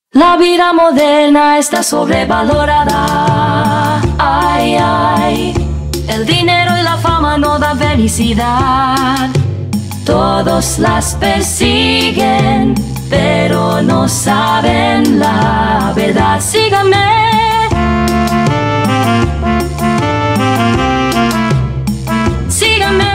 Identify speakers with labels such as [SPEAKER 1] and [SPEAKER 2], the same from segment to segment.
[SPEAKER 1] La vida moderna está sobrevalorada. Ay, ay. El dinero y la fama no dan felicidad. Todos las persiguen, pero no saben la verdad. Síganme. Síganme.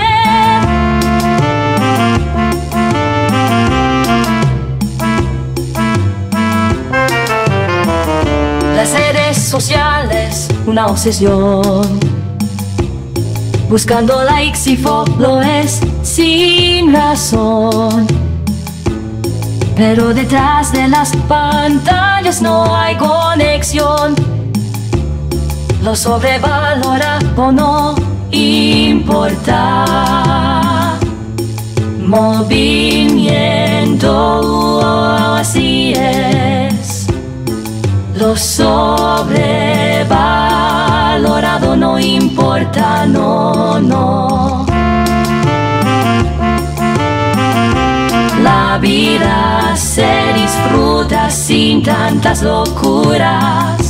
[SPEAKER 1] Las redes sociales, una obsesión. Buscando likes y followers sin razón. Pero detrás de las pantallas no hay conexión. Lo sobrevalora o no importa. Movimiento, así es. Lo sobrevalorado no importa, no, no. La vida se disfruta sin tantas locuras.